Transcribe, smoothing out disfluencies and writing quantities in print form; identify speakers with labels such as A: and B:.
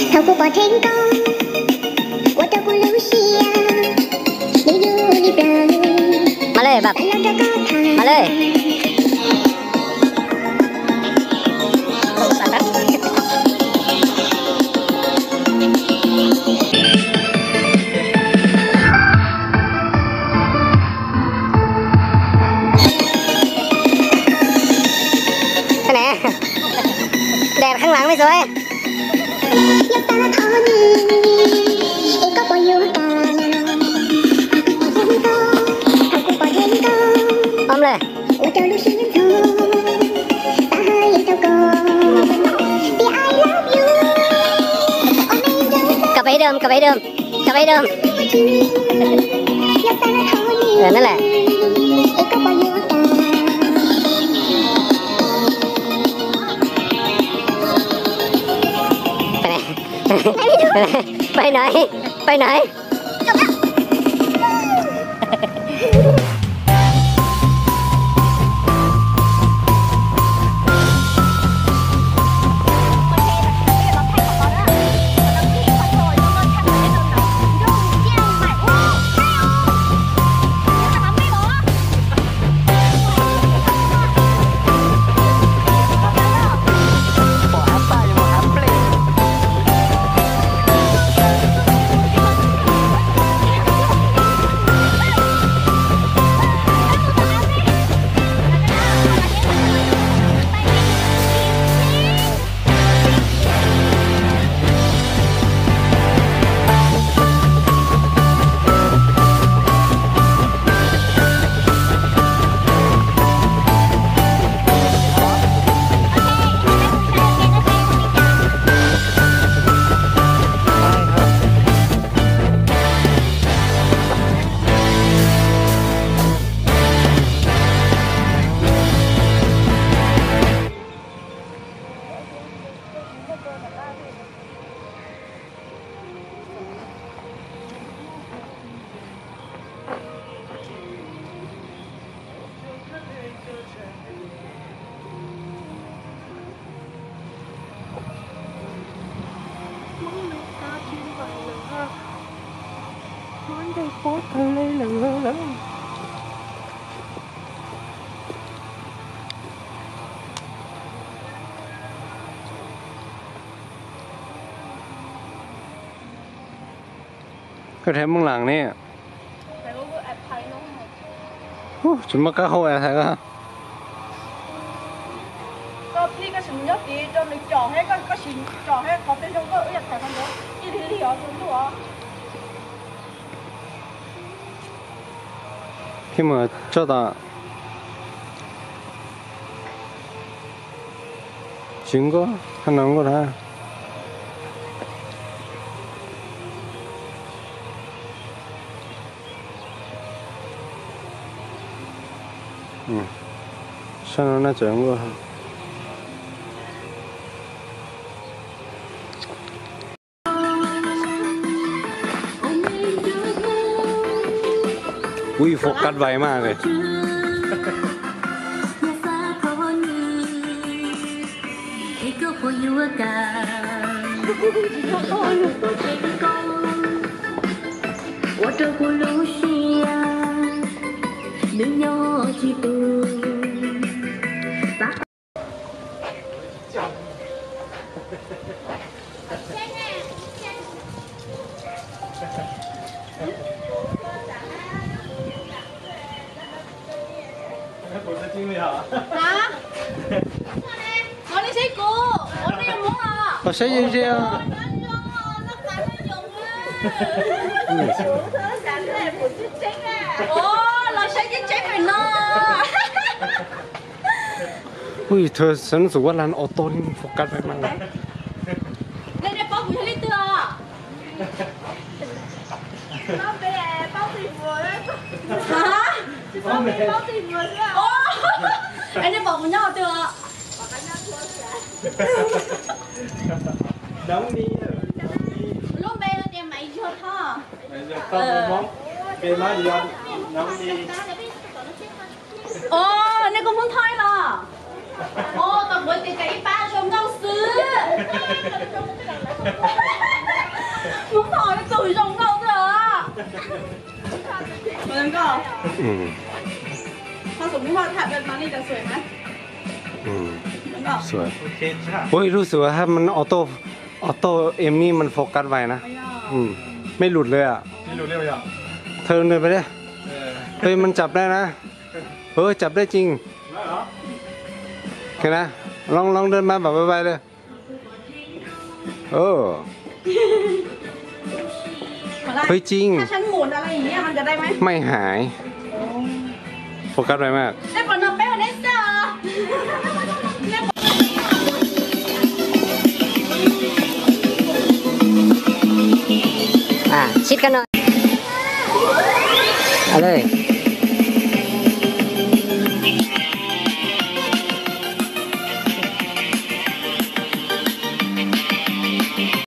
A: 透过天空，我的葫芦西呀，你努力表
B: มาเลยแบบมาเลยไปไหนแดดข้างหลังไม่สวยพร้อมเลยกลับไปเดิมกลับไปเดิมกลับไปเดิมนั่นแหละไปไหนไปไหนphố thơ lê lửa lắm cái thêm món làng nè chúng mắc cá hôi à thầy á
C: ก็พี่ก็ถึงยอดดีจนเลยจ่อให้ก็ชิมจ่อให้เขาเป็นชงก็อยากใส่คนเดียวอีทีเหลียวจนตัว
B: khi mà cho ta chứng có khăn nóng có ra sao nó chẳng có ui phục cắt váy mà kìa
C: hả? Con đi xí cô, con đi muốn à?
B: Có xí gì chưa?
C: Ồ, là xí cái chết rồi nó.
B: Ui, thôi sẵn dù quá lan ô tô nhưng phục cắt phải mang.
C: Lên đây bao của lít tưa. Bao bè, bao tiền vừa đấy. Hả? Bao tiền vừa đấy. Anh đi bỏ của nhau tưa.
B: Đóng đi rồi.
C: Lúc bây giờ tiền máy chưa thơ.
B: Không, cái má đi ăn, đóng đi.
C: Ồ, này cũng muốn thôi là. Ồ, còn với cái ba trong rau sứ. ถ้าสมมติว่าถ้าเดินมานี่จะสวยไหม
D: สวยโอ้ยรู้สึกว่าถ้ามันออโต้เอมมี่มันโฟกัสไว้นะไม่หลุดเลยอ่ะไม่หลุดเลยอ่ะเธอเดินไปได้เฮ้ยมันจับได้นะจับได้จริงโอเคนะลองเดินมาแบบไวๆเลยเฮ้ยจริง
C: ถ้าฉันหมุนอะไรอย่างเงี้ยมันจะได้ไหม
D: ไม่หายโฟกัสไว้มาก
C: ได้ผลนับไปวันนี้เจ
B: อชิดกันหน่อยเอาเลย